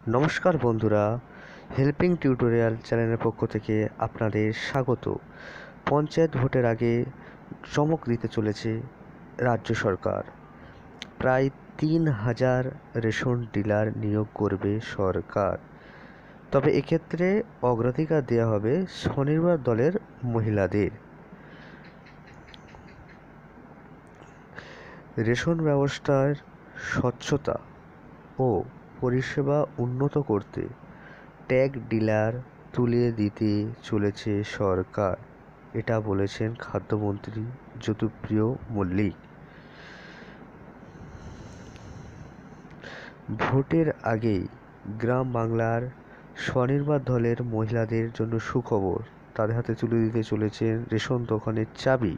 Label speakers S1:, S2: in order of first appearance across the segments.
S1: নমস্কার বন্ধুরা, helping tutorial চ্যানেলের পক্ষ থেকে আপনাদের স্বাগত। পঞ্চায়েত ভোটের আগে চমক দিতে চলেছে রাজ্য সরকার। প্রায় 3000 রেশন ডিলার নিয়োগ করবে সরকার। তবে এক্ষেত্রে অগ্রাধিকার দেওয়া হবে স্বনির্ভর দলের মহিলাদের। রেশন ব্যবস্থার স্বচ্ছতা ও পরিষেবা উন্নত করতে ট্যাগ ডিলার তুলে দিতে চলেছে সরকার, এটা বলেছেন খাদ্যমন্ত্রী জ্যোতিপ্রিয় মল্লিক। ভোটের আগেই গ্রাম বাংলার স্বনির্ভর দলের মহিলাদের জন্য সুখবর, তাদের হাতে তুলে দিতে চলেছেন রেশন দোকানের চাবি।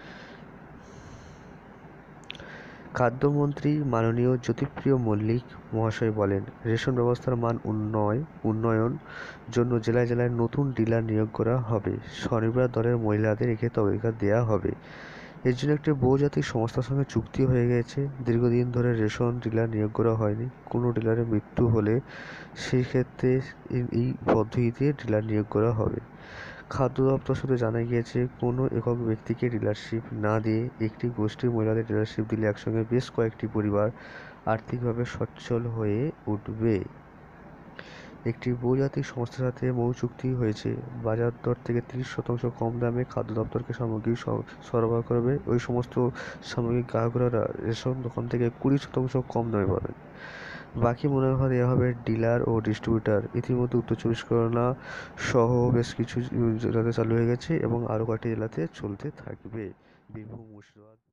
S1: খাদ্যমন্ত্রী মাননীয় জ্যোতিপ্রিয় মল্লিক মহাশয় বলেন, রেশন ব্যবস্থার মান উন্নয়ন জন্য জেলায় জেলায় নতুন ডিলার নিয়োগ করা হবে। স্বনির্ভর দলের মহিলাদের এক্ষেত্রে অগ্রাধিকার দেওয়া হবে। এর জন্য একটি বহুজাতিক সংস্থার সঙ্গে চুক্তি হয়ে গেছে। দীর্ঘদিন ধরে রেশন ডিলার নিয়োগ করা হয়নি। কোনো ডিলারের মৃত্যু হলে সেই ক্ষেত্রে এই পদ্ধতিতে ডিলার নিয়োগ করা হবে। খাদ্য দপ্তর সূত্রে জানা গিয়েছে, কোনো একক ব্যক্তিকে ডিলারশিপ না দিয়ে একটি গোষ্ঠীর মহিলাদের ডিলারশিপ দিলে একসঙ্গে বেশ কয়েকটি পরিবার আর্থিকভাবে সচ্ছল হয়ে উঠবে। একটি বহুজাতিক সংস্থার সাথে মৌ চুক্তি হয়েছে। বাজার দর থেকে 30% কম দামে খাদ্য দপ্তরকে সামগ্রী সরবরাহ করবে। ওই সমস্ত সামগ্রিক গ্রাহকরা রেশন দোকান থেকে 20% কম দামে পাবেন। বাকি মুনাফা দেওয়া হবে ডিলার ও ডিস্ট্রিবিউটার। ইতিমধ্যে উত্তর 24 পরগনা সহ বেশ কিছু জেলাতে চালু হয়ে গেছে এবং আরও কয়েকটি জেলাতে চলতে থাকবে। বীরভূম, মুর্শিদাবাদ।